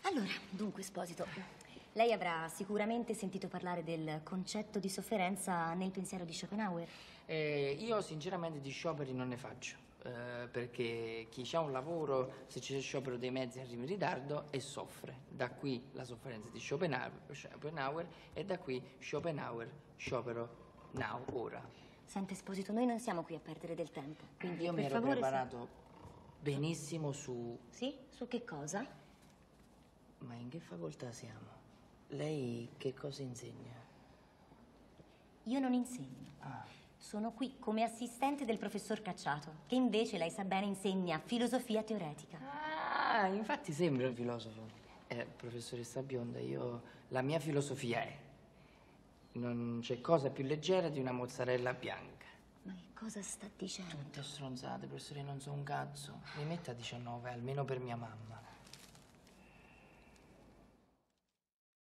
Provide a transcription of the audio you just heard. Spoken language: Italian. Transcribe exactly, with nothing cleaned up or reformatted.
Allora, dunque, Esposito, lei avrà sicuramente sentito parlare del concetto di sofferenza nel pensiero di Schopenhauer. Eh, io sinceramente di scioperi non ne faccio, eh, perché chi ha un lavoro, se c'è sciopero dei mezzi arriva in ritardo e soffre. Da qui la sofferenza di Schopenhauer, Schopenhauer e da qui Schopenhauer, sciopero now, ora. Sente, Esposito, noi non siamo qui a perdere del tempo, quindi Io per mi ero favore, preparato benissimo su... Sì? Su che cosa? Ma in che facoltà siamo? Lei che cosa insegna? Io non insegno. Ah. Sono qui come assistente del professor Cacciato, che invece, lei sa bene, insegna filosofia teoretica. Ah, infatti sembra un filosofo. Eh, professoressa Bionda, io... La mia filosofia è... Non c'è cosa più leggera di una mozzarella bianca. Ma che cosa sta dicendo? Tutte stronzate, professore, non so un cazzo. Mi metta a diciannove, almeno per mia mamma.